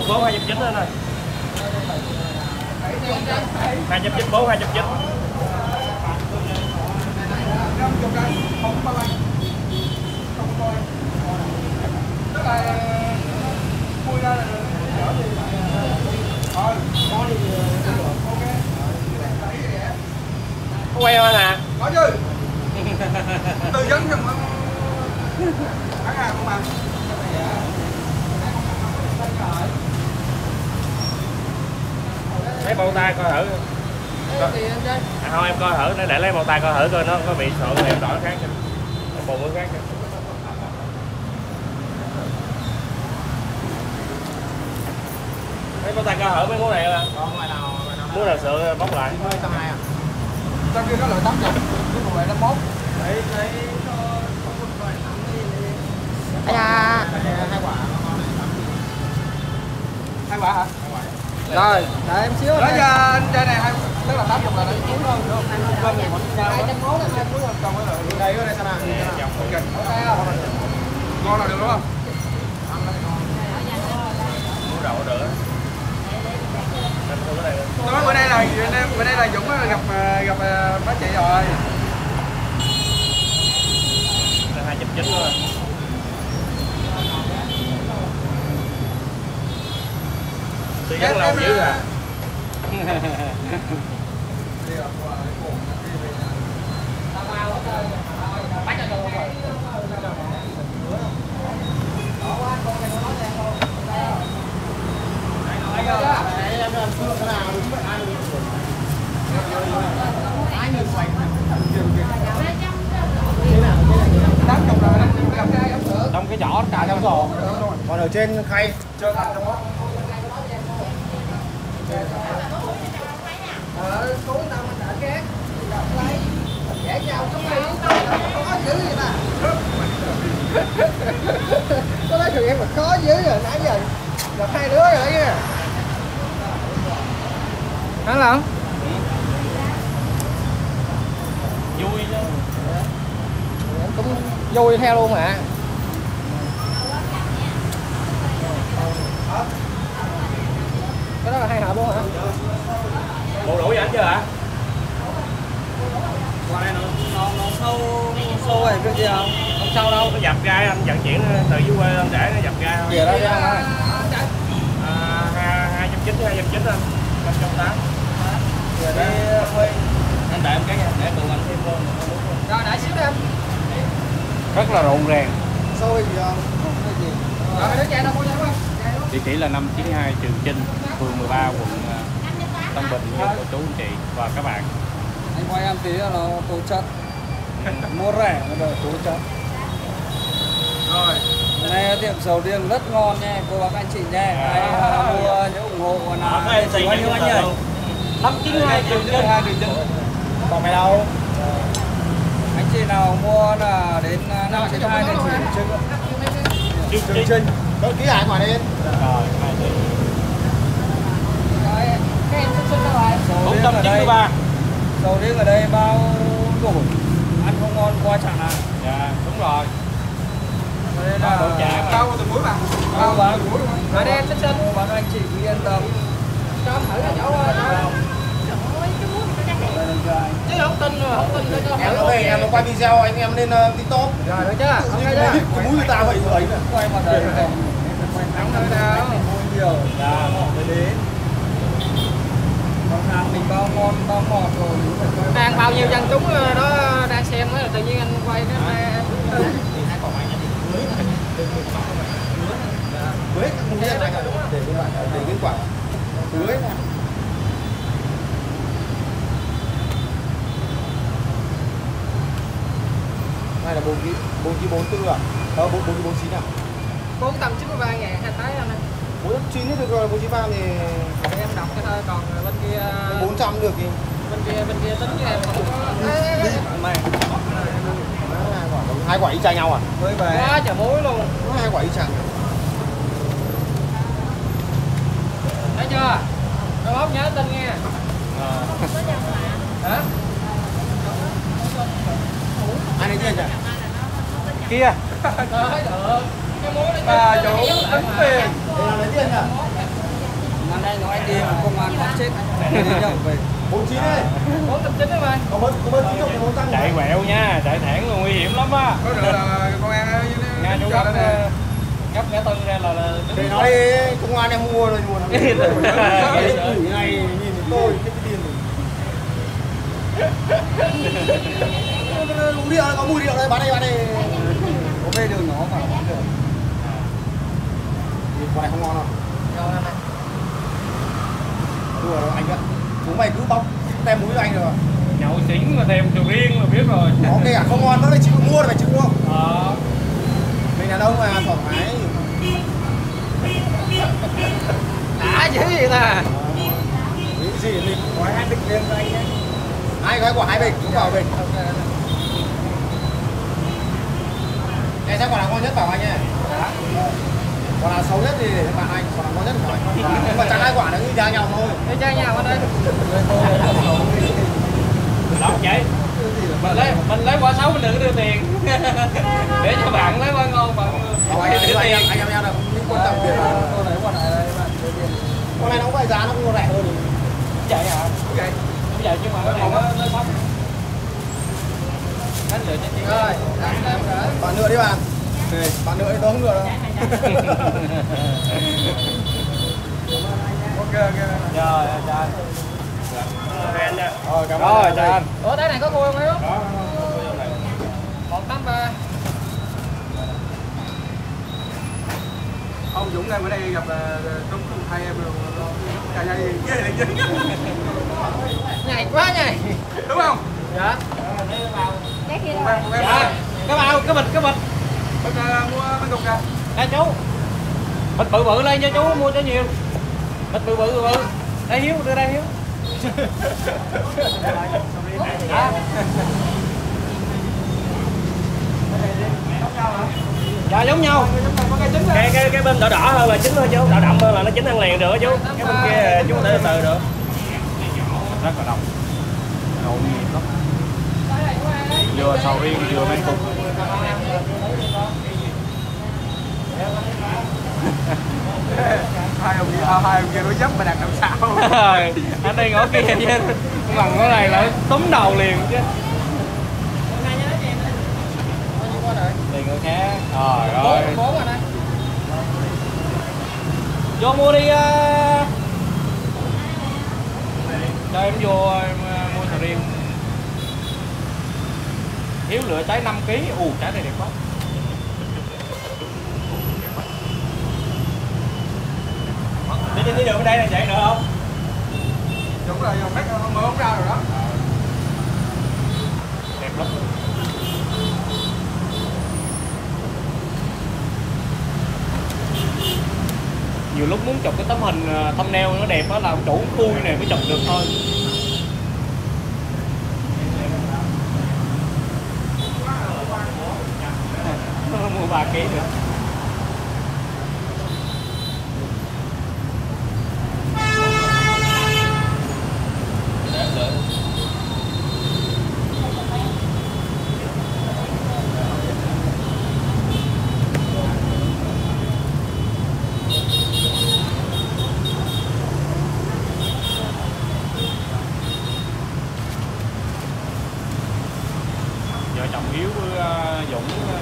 2.4, 2.9 thôi. 2.94, 2.9. Có quay không anh? Có chứ. Tư vấn không bán hàng không mà. Lấy bao tay coi thử. Không em coi thử để lấy bao tay coi thử coi nó có bị sượng thì em đổi khác cho. Bồn cái khác cho. Lấy bao tay coi thử mấy món này là. Muốn nào sượng bóc lại. Hơi tầm này à. Trong kia có loại 80, cái bộ này 51. Đấy hai quả. Hai quả hả? Rồi, đợi em xíu. Đó giờ anh trai này hai tức là 80 là đấy. Đúng không? Vâng, 201 là 2 là trong cái đây ở đây sao nào? Ok. Ngon là được đúng không? Mua đậu được. Nói bữa nay là Dũng gặp bác chị rồi. Là 2.9 thôi. Tôi rất lâu dữ à. Trong cái vỏ cà trong sổ, còn ở trên khay chơi ăn trong đó. Cuối năm mình đã két lấy vẽ nhau trong này khó dữ vậy mà. Có nói chuyện em mà khó dữ rồi nãy giờ gặp hai đứa rồi nha. Hả Lận? vui chứ. Em cũng vui theo luôn mà. Cái đó là hai hộp luôn hả? Bộ đủ vậy anh chưa hả? Qua đây nó sâu rồi cái gì không? Không sâu đâu. Nó dập gai anh vận chuyển từ dưới quê lên để nó dập gai thôi. Về đó chứ không? 2.9 2.9 anh. 5.8. Về đây thôi. Anh đợi em cái nha, để cùng anh thêm luôn. Rồi đợi xíu đi anh. Rất là rộn ràng. Sâu cái gì không? Không cái gì. Rồi đứa trẻ đâu có không? Địa chỉ là 592 Trường Chinh, phường 13, quận Tân Bình, của chú anh chị và các bạn. Anh quay em tí là nó tổ chất. Mua rẻ mà đợi tổ chất. Rồi. Hôm nay tiệm sầu riêng rất ngon nha, cô bác anh chị nha. Ai mua nhớ ủng hộ là bao nhiêu anh nhỉ? 592 Trường Chinh. Còn mày đâu? Anh chị nào mua là đến 592 này chỉ Trường Chinh. Đợi ký lại ngoài lên. Rồi, 2 tỷ. Rồi, các em xin đâu rồi? 493. Sầu riêng ở đây bao tuổi, ăn không ngon qua chẳng nào. Dạ, đúng rồi. Đây là đồ trà. Bao từ muối mà. Bao từ muối luôn. Ở đây em xin bác anh chị cứ yên tâm. Cho em thử là chỗ chứ không tin rồi, không tin cho em nó về em nó quay video anh em lên TikTok. rồi được chưa? Ok chưa? Cái mũi người ta vậy rồi ấy nè. Quay mặt đây này. Nóng nơi nào? Nhiều. Dạ, mới đến. Còn hàng mình bao ngon, bao ngọt rồi. Đang bao nhiêu dân chúng đó đang xem mới là tự nhiên anh quay cái Với các môn này để cái quả tưới này. Này là 4.44 à? 4.49 à? 493.000 hai tái anh ơi. 4.9 được rồi, 4.3 thì Em đọc cái thôi, còn bên kia 400 được thì bên kia tính cho em này. Hai quả y chang nhau à? mới về quá trời muối luôn. Có hai quả y chang. Thấy chưa? Rồi bóc nhớ tin nghe. Hả? Ai lấy tiền nhỉ? Kia. Tới được. Cái muối nó chủ tính tiền. Để làm lấy tiền nhỉ? ăn đây nó anh đi mà công an bắn chết đi nhậu về 49 đấy. 409 đấy mày. Có bên tín dụng thì không tăng. Chạy quẹo nha, chạy thẳng nguy hiểm lắm á. Có được là công an Nga chú gấp ngã tư ra là để nói công an em mua rồi mua nó. Ngày nhìn tôi cái tiền uống rượu có mùi rượu đây bán đây Có về đường nó mà không được. Quả này không ngon đâu. Đùa đâu anh ạ. Chúng mày cứ bóc tem mũi cho anh rồi. nhậu xỉn mà thèm sầu riêng là biết rồi. Có kìa không ngon nữa thì chị mua rồi phải chịu không? Mình đàn ông mà thoải mái. Đã chứ gì ta. Nghĩ gì mình gói 2 bịch lên cho anh nhé. 2 gói của 2 bịch, cũng vào bịch. Này xem quả nào ngon nhất bảo anh nhé. Quả nào xấu nhất thì để bạn anh, quả nào ngon nhất hỏi. Nhưng mà chẳng hai quả nó như ra nhau thôi. Đây chơi nhau ở đây. Đó vậy. Mình lấy quả xấu mình đừng có đưa tiền. Để cho bạn lấy quả ngon bạn. Anh em đâu không quan trọng tiền. Tôi lấy quả này đây bạn đưa tiền. Con này nó không phải giá nó cũng rẻ hơn. Vậy hả? Vậy. Không vậy nhưng mà cái này nó sốc. Đánh lựa cho chị. Rồi, làm rồi. Bạn nữa đi bạn. Bạn nữa thì tôi không nữa đâu. Ok. Rồi, chào anh. Cảm ơn. Rồi, chào anh. Ủa, cái này có cua không ấy không? Đó. 183. Ông Dũng đang ở đây gặp Trung hai em rồi. Chào nhau gì? Nhảy quá nhảy. Đúng không? Dạ. Cái bịch. Mua bên cục kìa. Đây chú. Bịch bự lên cho chú mua cho nhiều. Bịch bự. Đây Hiếu, đưa đây Hiếu. Dạ giống nhau. Cái bên đỏ hơn là chín thôi chú, đỏ đậm hơn là nó chín ăn liền được chú. Cái bên kia chú để từ được. Rất là đông. Nhộn nhịp lắm. Vừa sầu riêng vừa men cục. Hai ông kia đối dấp mà đặt làm sao? Anh đây ngõ kia chứ. Bằng cái này là túm đầu liền chứ. Tiền người khác. Trời ơi. 4 rồi đây. Vô mua đi. Cho em vô mua sầu riêng. Hiếu lựa trái 5 kg. Trái này đẹp quá. Đi đường ở đây là chạy nữa không? Đúng rồi, mấy con mơ không ra rồi đó. Đẹp lắm. Nhiều lúc muốn chụp cái tấm hình thumbnail nó đẹp á là chủ khui này mới chụp được thôi. Mua 3 kg nữa. Vợ chồng Hiếu với Dũng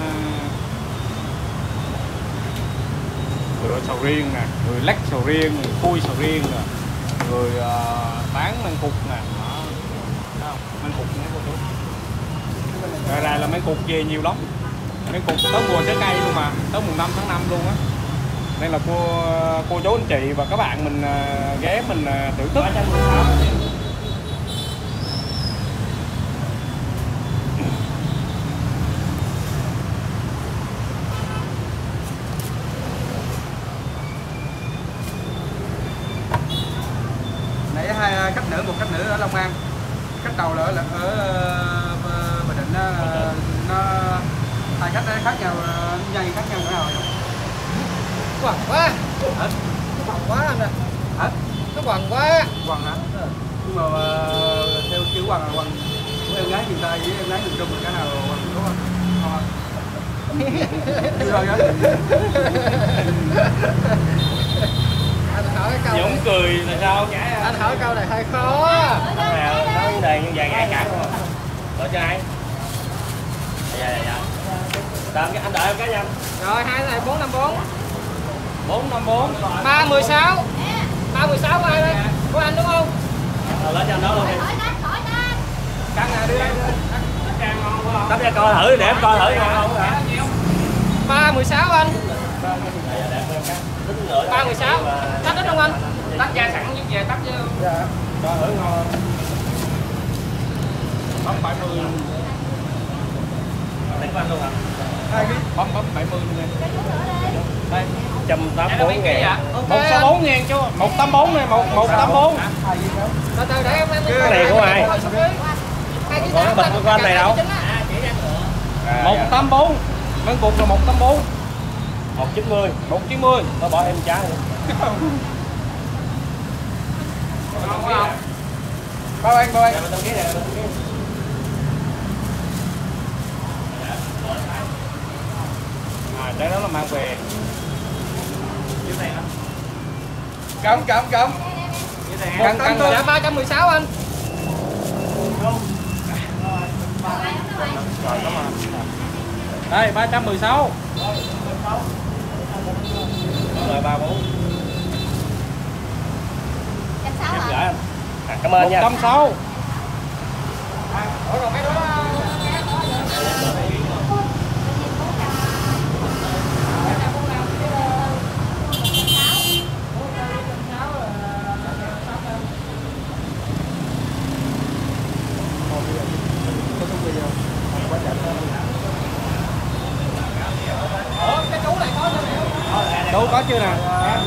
lựa sầu riêng nè, người lách sầu riêng, người khui sầu riêng nè, người bán men cục nè, đó, men cục nữa cô chú. Ra là men cục về nhiều lắm, men cục tới mùa trái cây luôn mà, tới mùng 5 tháng 5 luôn á. Nên là cô chú anh chị và các bạn mình ghé mình thưởng thức. Nãy hai khách nữ, một khách nữ ở Long An. Khách đầu là ở Bình Định nó hai khách khác nhau, nhây khác nhau nữa rồi. Quẳng quá. Hả? Quẳng quá anh ơi. Hả? Nó quẳng quá. Quần hả? Nhưng mà theo chữ quần là quần của em gái miền Tây với em gái miền Trung là cái nào quần đúng không? Không. Chưa rồi đó. Anh hỏi cái câu Dũng này, cười là sao? anh hỏi câu này hơi khó. Nói vấn đề như vậy ngại cả không à? Đợi cho ai? Dạ. Đợi anh đợi em cái nha. Rồi hai này 454. 454. 316. 316 của ai đây? Của anh đúng không? Rồi lấy cho anh đó luôn đi. Căn nào đi đây. Đắp cho coi thử để em coi thử ngon không hả? 316 anh. Tính nữa. 316. Tắt hết không anh? Tắt ra sẵn giúp về tắt chứ. Dạ. Cho thử ngon. Bấm 70 luôn. Đánh của anh luôn hả? Bấm 70 luôn em. Đây. 184 ngàn. 164 ngàn chú. 184 này, 184. Từ từ để em Cái này của ai? Còn cái bịch của anh này đâu? 184. Ngân cục là 184. 190. 190. Nó bỏ em trái nữa. Bao anh. Đây đó là mang về. Cầm. Dạ 316 anh. Đây 316. Rồi 34. Em sáu Em hả? gửi anh. Cảm ơn nha. 160. Ủa rồi mấy đứa cái chú này có Đủ có chưa nè?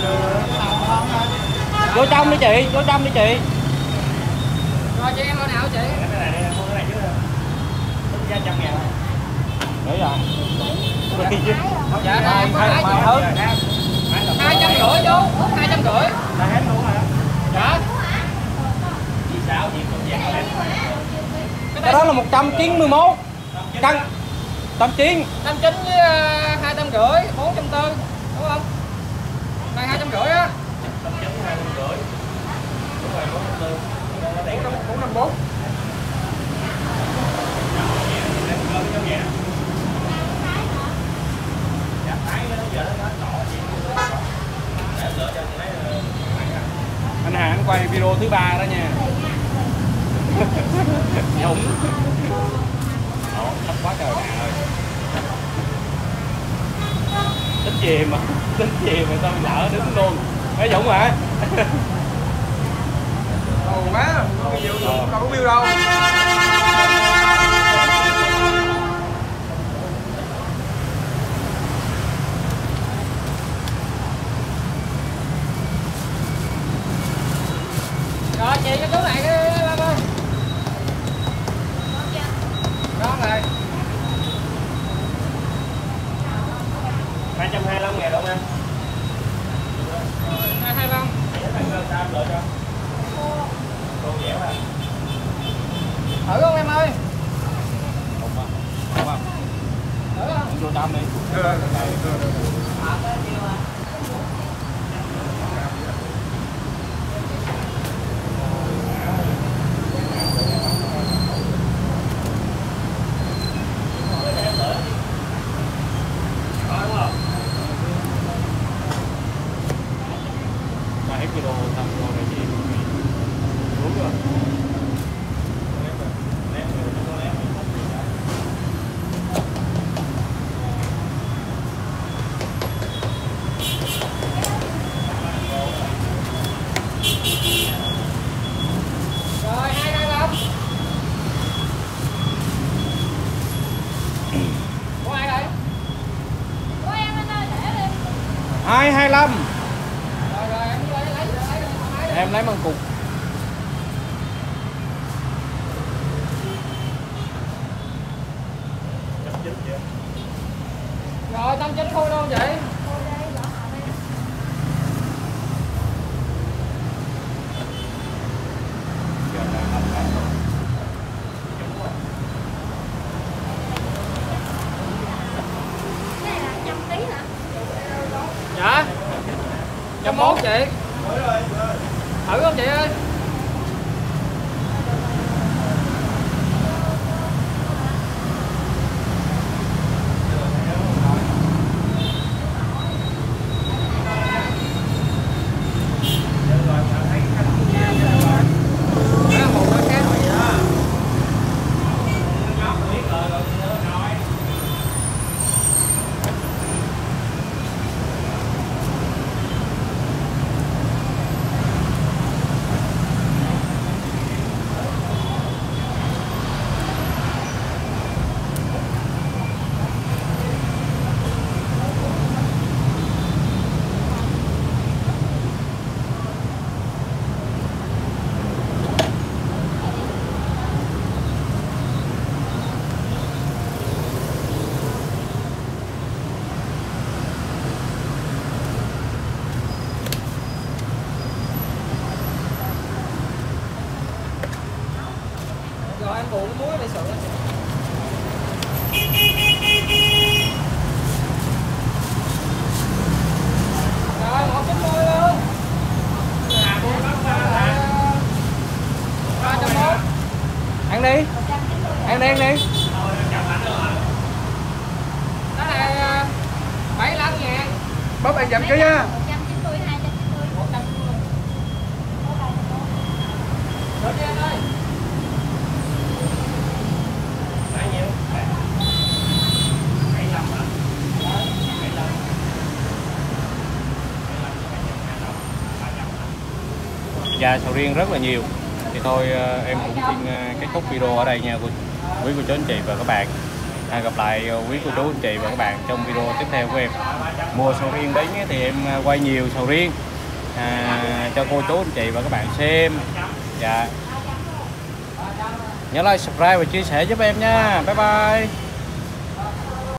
Vô trong đi chị. rồi chị em ở nào chị? Cái này đi, mua cái này trước đi. Tính giá 100 ngàn. Để rồi. Dạ Hai thứ 250 vô 250. Là hết luôn hả? Dạ Chị sao chị còn dạng hết. Cái đó là 191. Cân. 89. 59 với 250, 440 đúng không? Này 250 á. 59 250. Đúng rồi 440. Nó đẩy 454. Anh Hà anh quay video thứ 3 đó nha. Dũng. Thấp quá trời bạn ơi. Tính gì mà sao lỡ đứng luôn. Thấy Dũng hả? Ồ má, đâu có view đâu. Rồi chị cái chú này cái ba ơi. Ngon rồi. 225 ngàn đúng không em? 225. Lựa cho. Đồ dẻo à. Thử không em ơi? Đúng không? Thử không? Vô trong đi. Mà hết video thăm cô này chị. Đúng rồi. Rồi 225. Của ai đây? Của em anh ơi, để đi. 225. Rồi em lấy. Em lấy măng cục. Rồi 89 thôi đâu chị? Cái này là 100 kg hả? Dạ. 101 chị. Thử không chị ơi? Rồi em bụng muối để sữa. Rồi 190 luôn. Ăn đi. Ăn đi, ăn đi. Đó là 75.000. Bóp anh giảm ký nha. 190, 290, 190. Rồi đi anh ơi. Bao nhiêu? 75 hả? 75. Và sầu riêng rất là nhiều. Thì thôi em cũng xin kết thúc video ở đây nha quý cô chú anh chị và các bạn. Gặp lại quý cô chú anh chị và các bạn trong video tiếp theo của em. Mùa sầu riêng đến thì em quay nhiều sầu riêng cho cô chú anh chị và các bạn xem. Dạ. Nhớ like, subscribe và chia sẻ giúp em nha. Bye bye.